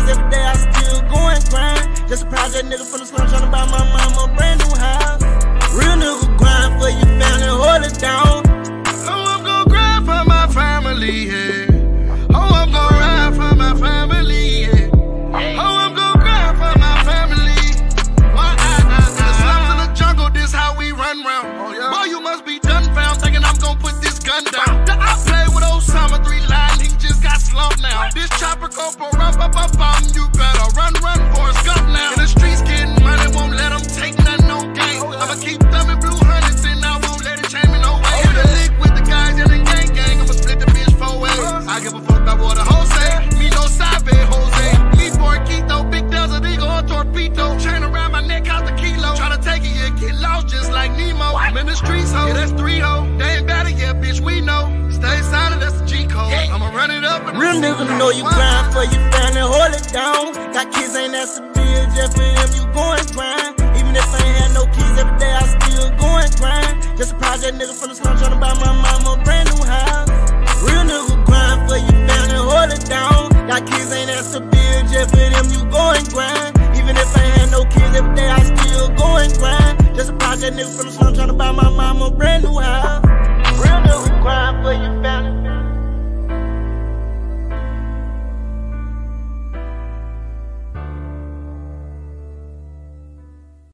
every day I still go and grind. Just a project nigga from the slum tryna buy my mama a brand new house. Real nigga grind for your family, hold it down. Oh, I'm gon' grind for my family, yeah. Oh, I'm gon' ride for my family, yeah. Oh, I'm gon' grind for my family. In the slums in the jungle, this how we run round. Oh, yeah. Boy, you must be done found, thinking I'm gon' put this gun down. I play with M03 line, he just got slumped now. This chopper go for rum, you better run for a skunk now. In the streets getting money, won't let them take nothing, no game. I'ma keep thumbing blue hundreds and I won't let it change me no way. In the league with the guys yelling gang, I'ma split the bitch 4 ways. I give a fuck about what the hoes say, me no side bet, Jose. Me for a Quito, big desert eagle on torpedo. Chain around my neck, out the kilo. Tryna take it, yeah, get lost just like Nemo. I'm in the streets, ho, yeah, that's 3 ho. They ain't better yet, bitch, we know. Stay silent, that's the G code. I'ma run it up. Real nigga know you grind for your family, hold it down. Got kids, ain't that's a bill, just for them you go and grind. Even if I ain't had no keys, every day I still go and grind. Just a project nigga from the slum tryna buy my mama a brand new house. Real nigga grind for your family, hold it down. Got kids, ain't that's a bill, just for them you go and grind. Even if I ain't had no kids, every day I still go and grind. Just a project nigga from the slum tryna buy my mama a brand new house.